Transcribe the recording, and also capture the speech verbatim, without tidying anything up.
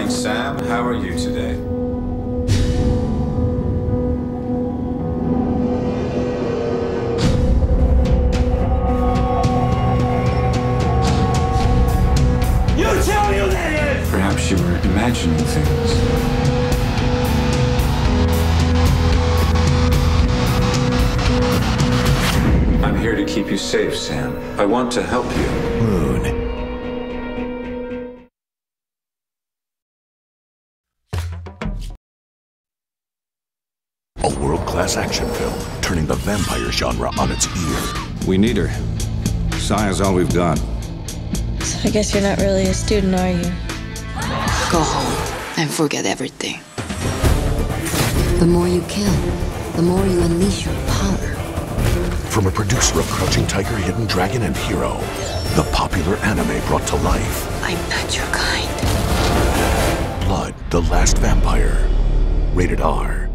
morning, Sam. How are you today? You tell me who that is! Perhaps you were imagining things. I'm here to keep you safe, Sam. I want to help you. Moon. A world-class action film, turning the vampire genre on its ear. We need her. Saya's all we've got. So I guess you're not really a student, are you? Go home and forget everything. The more you kill, the more you unleash your power. From a producer of Crouching Tiger, Hidden Dragon, and Hero, the popular anime brought to life. I'm not your kind. Blood, the Last Vampire. Rated R.